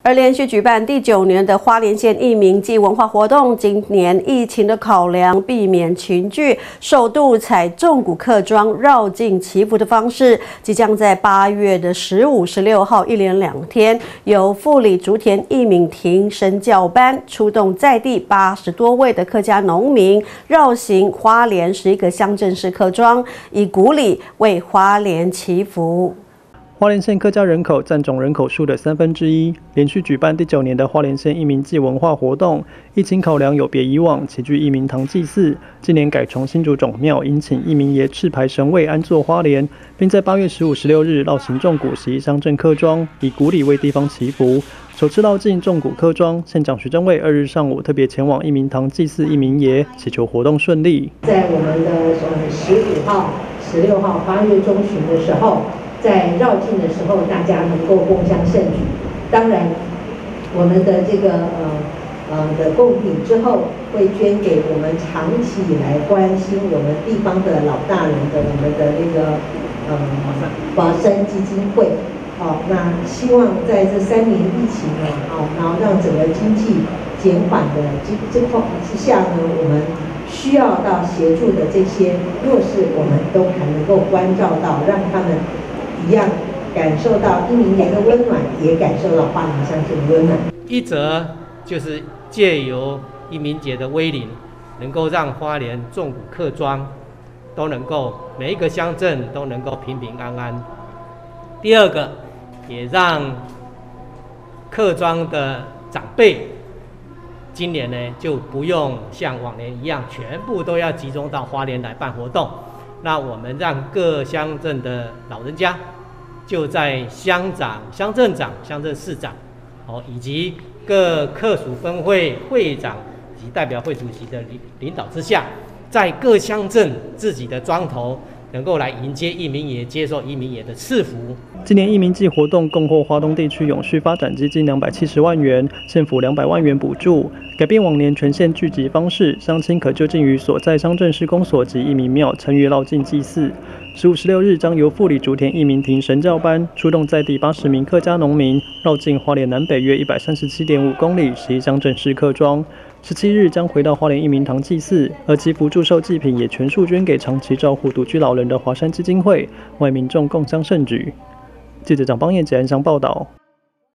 而连续举办第9年的花莲县义民暨文化活动，今年疫情的考量，避免群聚，首度采纵谷客庄绕境祈福的方式，即将在8月的15、16号一连2天，由富里竹田义民亭神教班出动在地80多位的客家农民，绕行花莲11个乡镇市客庄，以古礼为花莲祈福。 花莲县客家人口占总人口数的1/3，连续举办第9年的花莲县义民暨文化活动。疫情考量有别以往，齐聚义民堂祭祀，今年改从新竹总庙迎请义民爷赤牌神位安坐花莲，并在8月15、16日绕行纵谷11乡镇客庄，以古礼为地方祈福。首次绕境纵谷客庄，县长徐正伟2日上午特别前往义民堂祭祀义民爷，祈求活动顺利。 在我们的15号、16号8月中旬的时候。 在绕境的时候，大家能够共襄盛举。当然，我们的这个的贡品之后，会捐给我们长期以来关心我们地方的老大人的我们的那个保生基金会。那希望在这3年疫情然后让整个经济减缓的这况之下呢，我们需要到协助的这些弱势，我们都还能够关照到，让他们。 一样感受到义民爷的温暖，也感受到花莲乡镇的温暖。 一则就是借由义民节的威灵，能够让花莲纵谷客庄都能够每一个乡镇都能够平平安安。第二个，也让客庄的长辈今年呢就不用像往年一样，全部都要集中到花莲来办活动。 那我们让各乡镇的老人家，就在乡长、乡镇长、乡镇市长，以及各客属分会会长及代表会主席的领导之下，在各乡镇自己的庄头，能够来迎接义民爷，接受义民爷的赐福。 今年义民祭活动共获花东地区永续发展基金270万元，县府200万元补助。 改变往年全县聚集方式，乡亲可就近于所在乡镇市公所及义民庙参与绕境祭祀。15、16日将由富里竹田义民亭神教班出动在地80名客家农民，绕境花莲南北约137.5公里11乡镇市客庄。17日将回到花莲义民堂祭祀，而祈福祝寿祭品也全数捐给长期照护独居老人的华山基金会，为民众共襄盛举。记者蒋邦彦、简安祥报道。